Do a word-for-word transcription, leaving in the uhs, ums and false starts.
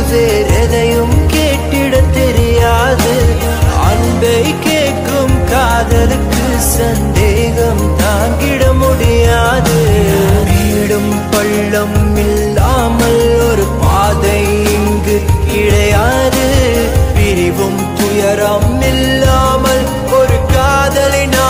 வேற எதையும் கேட்டிட தெரியாது. அன்பை கேட்கும் காதலுக்கு சந்தேகம் தாங்கிட முடியாது. வீடும் பள்ளம் இல்லாமல் ஒரு பாதை இங்கு கிடையாது. பிரிவும் துயரம் இல்லாமல் ஒரு காதலை